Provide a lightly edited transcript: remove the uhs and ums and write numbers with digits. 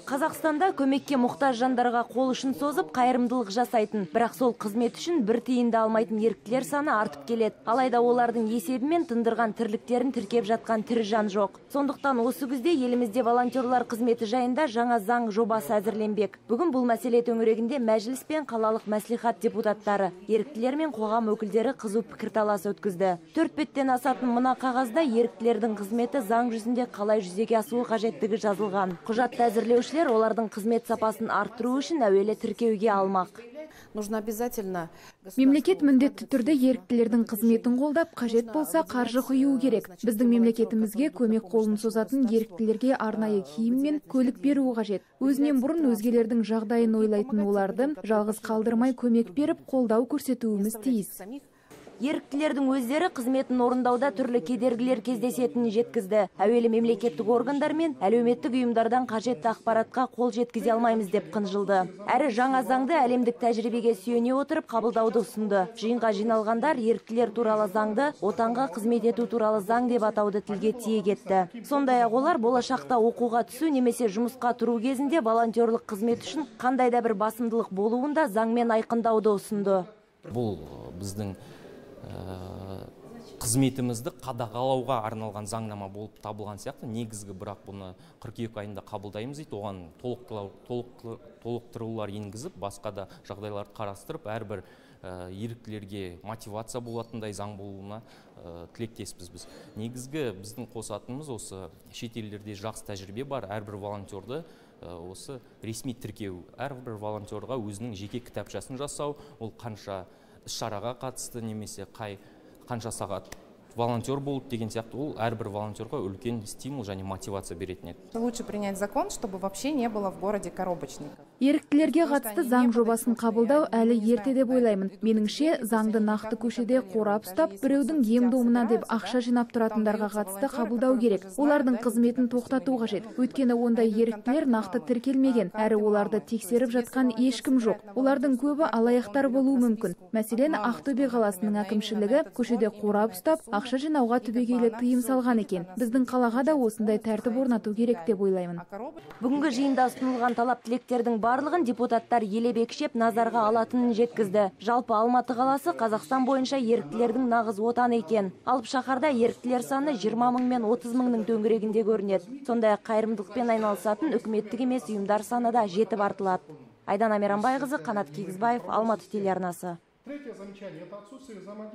Қазақстанда көмекке мұқтаж жандарға қол ұшын созып, қайырымдылық жасайтын, бірақ сол қызмет үшін бір тиын да алмайтын еріктілер саны артып келеді. Алайда олардың есебімен тындырған тірліктерін тіркеп жатқан тірі жан жоқ. Сондықтан осы күзде елімізде волонтерлар қызметі жайында жаңа заң жобасы әзірленбек. Бүгін бұл мәселе төңірегінде мәжіліс пен қалалық мәслихат депутаттары, еріктілер мен қоғам өкілдері қызу пікірталас өткізді. 4 беттен асатын мына қағазда еріктілердің қызметі заң жүзінде қалай жүзеге асуы қажеттігі жазылған. Құжатты әзірлеушілер олардың қызмет сапасын арттыру үшін әуелі тіркеуге алмақ. Мемлекет міндетті түрде еріктілердің қызметін қолдап, қажет болса қаржы құюы керек. Біздің мемлекетімізге көмек қолын созатын еріктілерге арнайы киім мен көлік беруі қажет. Өзінен бұрын өзгелердің жағдайын ойлайтын оларды жалғыз қалдырмай көмек беріп, қолдау көрсетуіміз тиіс. Еріктілердің өздері қызметін орындауда түрлі кедергілер кездесетінін жеткізді. Әуелі мемлекеттік органдар мен әлеуметтік ұйымдардан қажетті ақпаратқа қол жеткізе алмаймыз деп қынжылды. Әрі жаңа заңды әлемдік тәжірибеге сүйене отырып қабылдауды ұсынды. Жиынға жиналғандар еріктілер туралы заңды отанға қызмет ету туралы заң деп атауды тілге тиек етті. Сондай-ақ олар болашақта оқуға түсу немесе жұмысқа тұру кезінде волонтерлық қызмет үшін қандай да бір басымдылық болуын да заңмен айқындауды ұсынды. Бұл біздің қызметімізді қадағалауға арналған заңнама болып табылған сияқты. Негізгі бірақ бұны қыркүйек айында қабылдаймыз дейді. Оған толықтырулар енгізіп, басқа да жағдайларды қарастырып, әрбір еріктілерге мотивация болатындай заң болуына тілектеспіз біз. Негізгі біздің қосатынымыз осы шетелдерде жақсы тәжірибе бар. Әрбір волонтерді осы ресми тіркеу, әрбір волонтерға өзінің жеке кітапшасын жасау, ол қанша іс-шараға қатысты немесе қанша сағат волонтер болды деген сияқты, ол әрбір волонтерға үлкен стимул және мотивация беретін еді. Лучше принять закон, чтобы вообще не было в городе коробочников. Еріктілерге қатысты заң жобасын қабылдау әлі ерте деп ойлаймын. Меніңше, заңды нақты көшеде қорап ұстап, біреудің ем-домына деп ақша жинап тұратындарға қатысты қабылдау керек. Олардың қызметін тоқтату қажет. Өйткені ондай еріктілер нақты тіркелмеген, әрі оларды тексеріп жатқан ешкім жоқ. Олардың көбі алаяқтар болуы мүмкін. Мәселен, Ақтөбе қаласының әкімшілігі көшеде қорап ұстап, ақша жинауға түбегейлі тыйым салған екен. Біздің қалаға да осындай тәртіп орнату керек деп ойлаймын. Бүгінгі жиында ұсынылған талап тілектердің барлығын депутаттар елеп-екшеп назарға алатынын жеткізді. Жалпы Алматы қаласы Қазақстан бойынша еріктілердің нағыз отаны екен. Алып шаһарда еріктілер саны 20 мың мен 30 мыңның төңірегінде көрінеді. Сондай-ақ қайырымдылықпен айналысатын үкіметтік емес ұйымдар саны да жетіп артылады. Айдана Мейрамбайқызы, Қанат Кигізбаев, Алматы телеарнасы.